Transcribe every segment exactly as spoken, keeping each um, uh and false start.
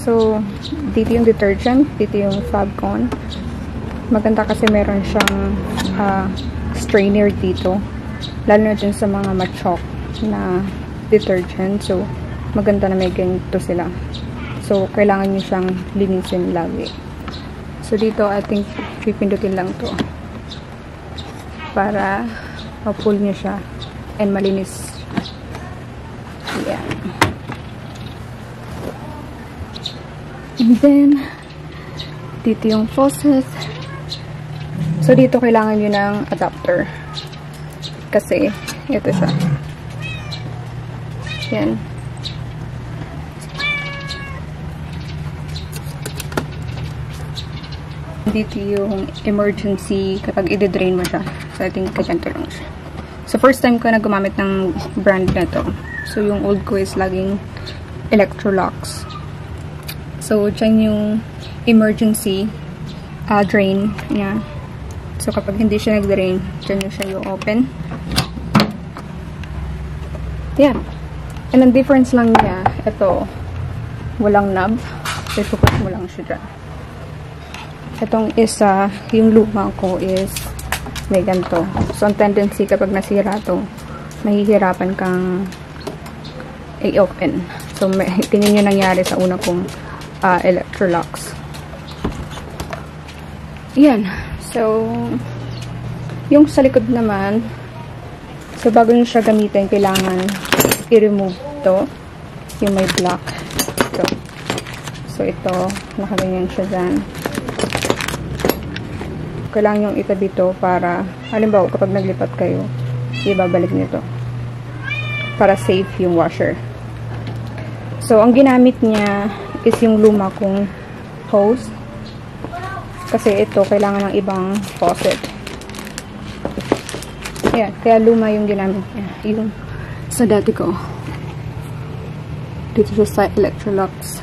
So, dito yung detergent, dito yung Fabcon. Maganda kasi meron siyang uh, strainer dito. Lalo na dyan sa mga machok na detergent. So, maganda na may ganito sila. So, kailangan nyo siyang linisin lagi. So, dito, I think, pipindutin lang to para ma-pull nyo siya and malinis. Yeah. And then, dito yung faucet. So, dito kailangan nyo ng adapter. Kasi, ito siya. Yan. Dito yung emergency kapag i-drain mo siya. So, I think kaganto lang siya. So, first time ko na gumamit ng brand na to. So, yung old ko is laging Electrolux. So, dyan yung emergency uh, drain niya. So, kapag hindi siya nag-drain, dyan yung siya yung open. Yeah. And ang difference lang niya, ito, walang knob. So, ipuput mo lang siya dyan. Itong isa, yung luma ko is may ganito. So, ang tendency kapag nasira to, mahihirapan kang i-open. So, may, tingin nyo nangyari sa una kong uh, Electrolux. Yan. So, yung sa likod naman, so, bago nyo siya gamitin, kailangan i-remove to. Yung may block. So, so ito, nakaganyan siya dyan. Kailangan yung itabi to para, halimbawa, kapag naglipat kayo, ibabalik nyo to. Para safe yung washer. So, ang ginamit niya is yung luma kong hose. Kasi ito, kailangan ng ibang faucet. Ayan, kaya luma yung ginamit niya. Yung sa dati ko. Dito siya sa Electrolux.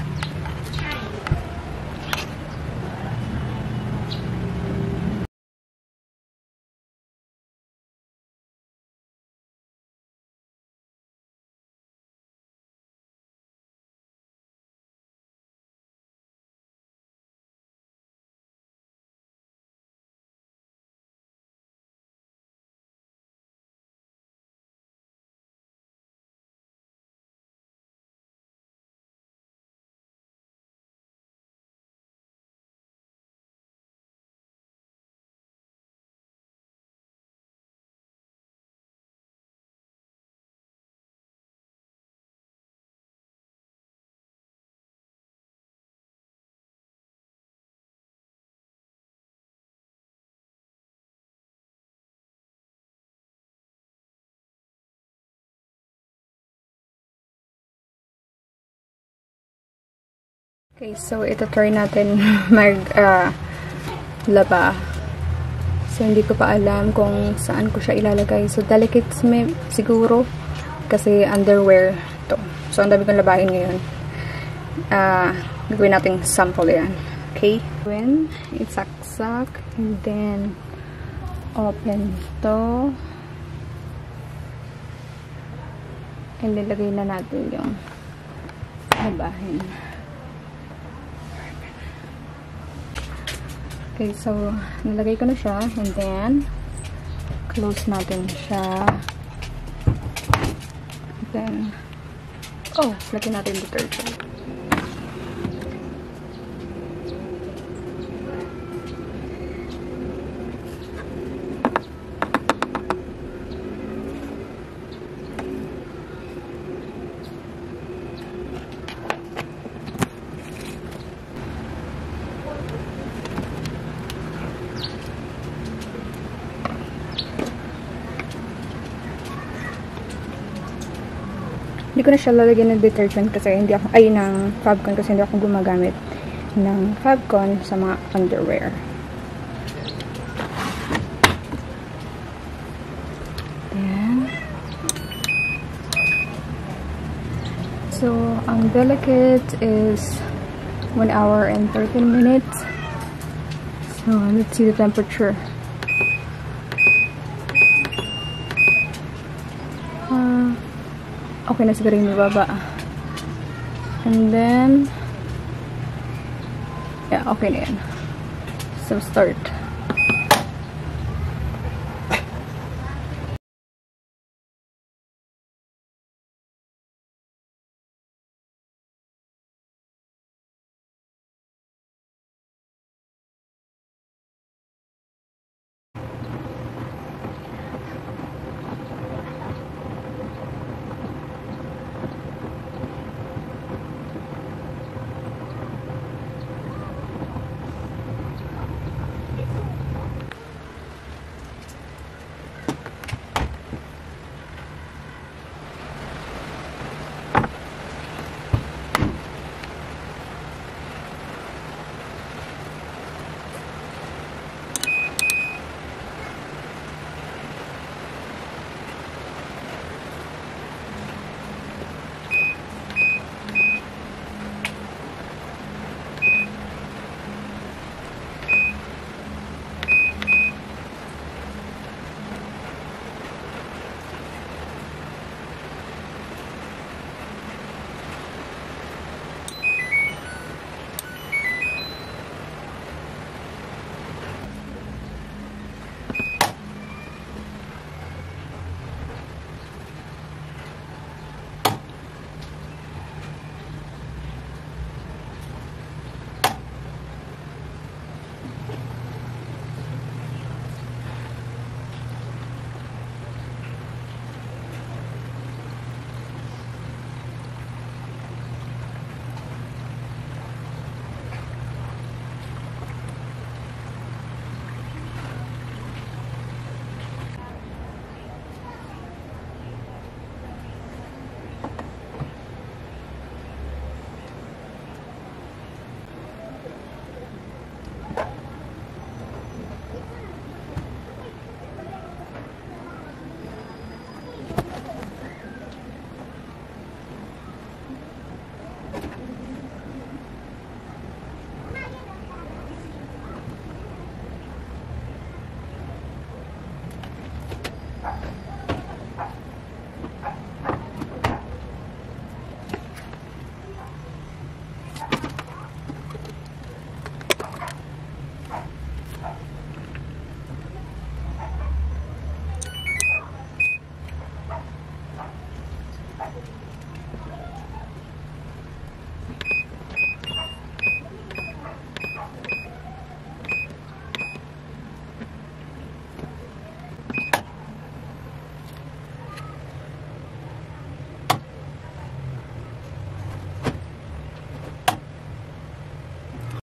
Okay, so ito try natin mag uh, laba. So hindi ko pa alam kung saan ko siya ilalagay. So delicate siguro kasi underwear to. So ang dami kong labahin ngayon. Uh, gawin natin sample yan. Okay? When isaksak and then open to. And nilagay na natin yung labahin. Okay, so, nalagay ko na siya. And then, close natin siya. And then, oh, lagyan natin detergent. Hindi ko na siya lalagyan ng detergent kasi hindi ako, ay ng Fabcon kasi hindi ako gumagamit ng Fabcon sa mga underwear. Ayan. So, ang delicate is one hour and thirteen minutes. So, let's see the temperature. Okay na siguro yung baba. And then, Yeah, okay na yan. So, start.